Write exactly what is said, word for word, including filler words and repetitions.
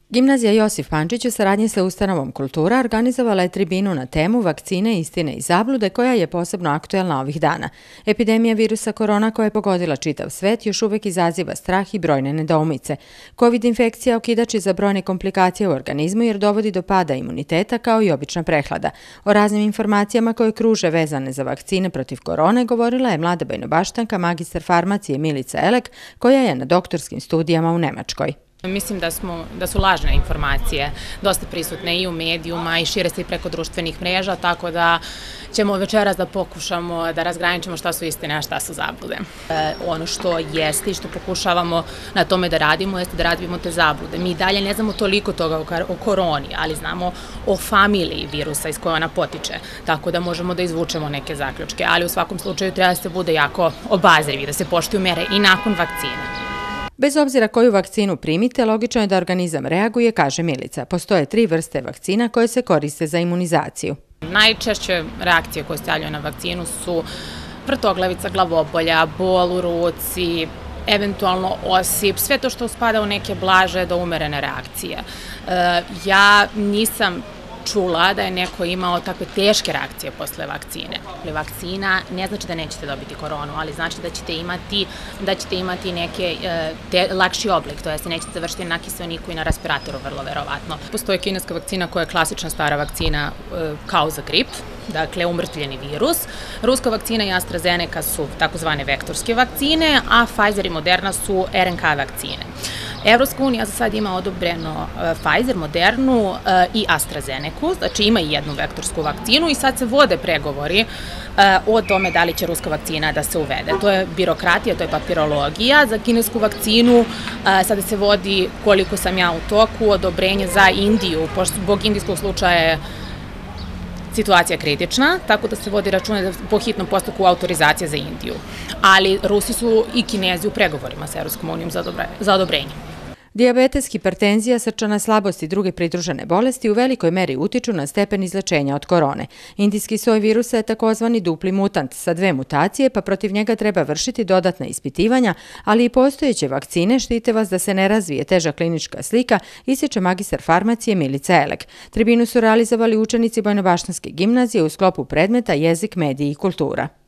Gimnazija Josif Pančić u saradnji sa ustanovom Kultura organizovala je tribinu na temu Vakcine, istine i zablude, koja je posebno aktuelna ovih dana. Epidemija virusa korona koja je pogodila čitav svet još uvek izaziva strah i brojne nedoumice. Covid infekcija okidač je za brojne komplikacije u organizmu jer dovodi do pada imuniteta kao i obična prehlada. O raznim informacijama koje kruže vezane za vakcine protiv korone govorila je mlada Bajnobaštanka, magistar farmacije Milica Elek, koja je na doktorskim studijama u Nemačkoj. Mislim da, smo, da su lažne informacije dosta prisutne i u medijuma i šire se i preko društvenih mreža, tako da ćemo večeras da pokušamo da razgraničimo šta su istine, a šta su zablude. E, ono što jeste i što pokušavamo na tome da radimo, jeste da radimo te zablude. Mi dalje ne znamo toliko toga o koroni, ali znamo o familiji virusa iz koje ona potiče, tako da možemo da izvučemo neke zaključke, ali u svakom slučaju treba da se bude jako obazrivi, da se poštuju mere i nakon vakcine. Bez obzira koju vakcinu primite, logično je da organizam reaguje, kaže Milica. Postoje tri vrste vakcina koje se koriste za imunizaciju. Najčešće reakcije koje se javljaju na vakcinu su vrtoglavica, glavobolja, bol u ruci, eventualno osip, sve to što spada u neke blaže do umerene reakcije. Ja nisam čula da je neko imao takve teške reakcije posle vakcine. Vakcina ne znači da nećete dobiti koronu, ali znači da ćete imati, da ćete imati neke te, lakši oblik, to jest nećete završiti na kiseoniku i na respiratoru vrlo verovatno. Postoji kineska vakcina koja je klasična stara vakcina kao za grip, dakle umrtvljeni virus. Ruska vakcina i AstraZeneca su takozvane vektorske vakcine, a Pfizer i Moderna su R N K vakcine. Evropska unija za sad ima odobreno Pfizer, Modernu i AstraZeneca, znači ima i jednu vektorsku vakcinu i sad se vode pregovori o tome da li će ruska vakcina da se uvede. To je birokratija, to je papirologija. Za kinesku vakcinu sada se vodi, koliko sam ja u toku, odobrenje za Indiju, pošto zbog indijskog slučaja je situacija kritična, tako da se vodi računa po hitnom postupku autorizacija za Indiju. Ali Rusi su i Kinezi u pregovorima sa Evropskom unijom za odobrenje. Dijabetes, hipertenzija, srčana slabost i druge pridružene bolesti u velikoj meri utiču na stepen izlečenja od korone. Indijski soj virusa je takozvani dupli mutant sa dve mutacije, pa protiv njega treba vršiti dodatna ispitivanja, ali i postojeće vakcine štite vas da se ne razvije teža klinička slika, ističe magistar farmacije Milica Elek. Tribinu su realizovali učenici Bajnobaštanske gimnazije u sklopu predmeta Jezik, mediji i kultura.